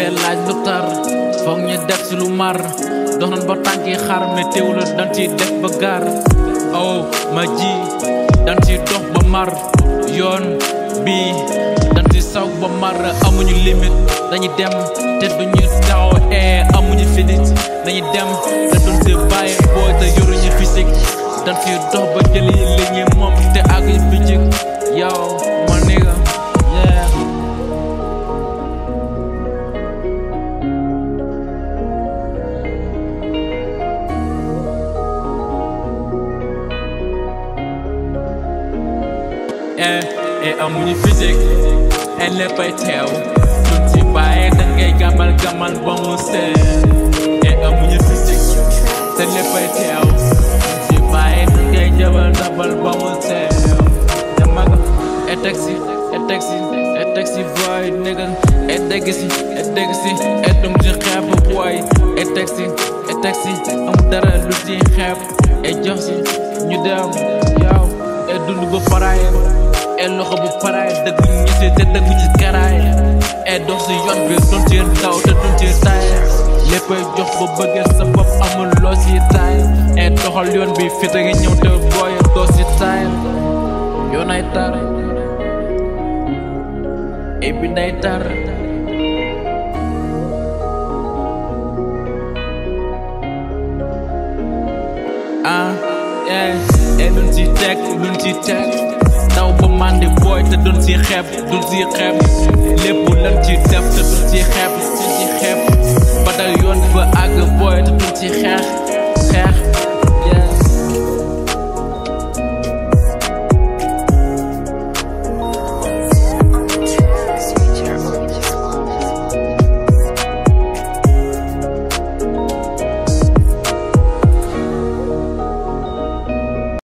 dee laaj lu tar foog ñu def si lu mar dox nañ ba tànki xar mais teewul dañ ciy def ba gaar oh ma ji dañ ciy dox ba mar yoon bi dañ ci saw ba mar amuñu limite dañuy dem te duñu taxaw amuñu fidit dañuy dem te duñ si bàyyi booy te yoruñu physique dañ ciy dox ba jëli li ñuy moom te àgguñ bijik yow ma nigga yeah. Amuñu physique léppay teew duñ ci bàyyi dangay gamal gamal ba mu seet amuñu physique te léppay teew duñ ci bàyyi dangay jabal dabal ba mu seet damaga taxi boy nigga degsi dum ci xeeb boy taxi am dara lu ci xeeb jox si ñu dem yow dund ba faraay loxo bu paraay dëgg ñu si te dëgg ci karaay dox si yoon bi doon ci daw te doon ci taay léppay jox ba bëggee sa bopp amul loo si taay doxal yoon bi fi te ngi ñëw te booy doo si taay yoon ay tar bi day tar luñ ci teg daw ba mandi booy te duñ ci xeeb lépp lañ ci def te duñ ci xeeb ba dal yoon ba àgg booy te duñ ci xeex